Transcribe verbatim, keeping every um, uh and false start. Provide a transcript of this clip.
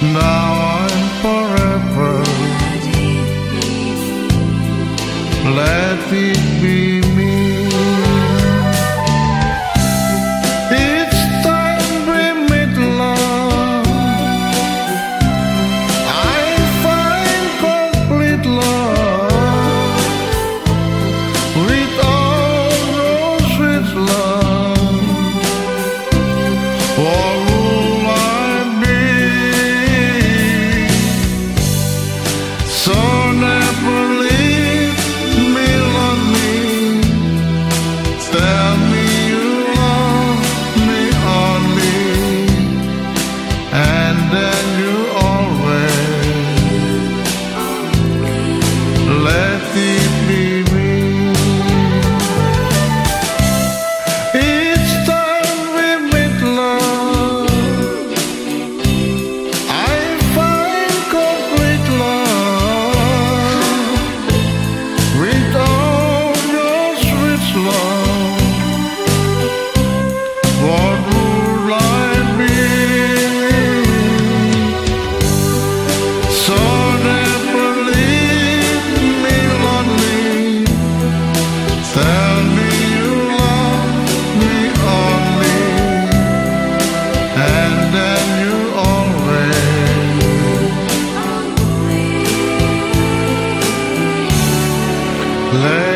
Now I'm forever. Let it be me. It's time we meet love. I find complete love. With all those sweet love, what will I be? So never leave me lonely. Tell me you love me only, and then you always let it be me. Each time we meet love, I find complete love. With all your sweet love, what would I be? So never leave me lonely. Tell me you love me only, and then you always let